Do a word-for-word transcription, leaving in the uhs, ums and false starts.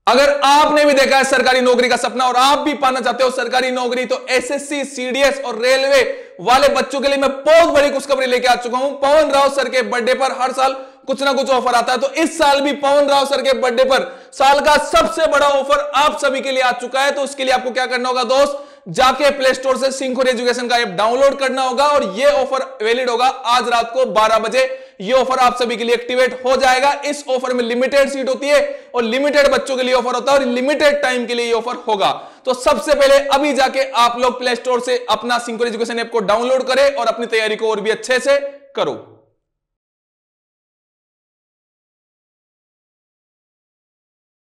अगर आपने भी देखा है सरकारी नौकरी का सपना और आप भी पाना चाहते हो सरकारी नौकरी, तो एसएससी, सीडीएस और रेलवे वाले बच्चों के लिए मैं बहुत बड़ी खुशखबरी लेके आ चुका हूं। पवन राव सर के बर्थडे पर हर साल कुछ ना कुछ ऑफर आता है, तो इस साल भी पवन राव सर के बर्थडे पर साल का सबसे बड़ा ऑफर आप सभी के लिए आ चुका है। तो उसके लिए आपको क्या करना होगा दोस्त, जाके प्ले स्टोर से सिंखोर एजुकेशन का ऐप डाउनलोड करना होगा और यह ऑफर वैलिड होगा आज रात को बारह बजे। यह ऑफर आप सभी के लिए एक्टिवेट हो जाएगा। इस ऑफर में लिमिटेड सीट होती है और लिमिटेड बच्चों के लिए ऑफर होता है और लिमिटेड टाइम के लिए यह ऑफर होगा। तो सबसे पहले अभी जाके आप लोग प्ले स्टोर से अपना सिंखोर एजुकेशन ऐप को डाउनलोड करें और अपनी तैयारी को और भी अच्छे से करो।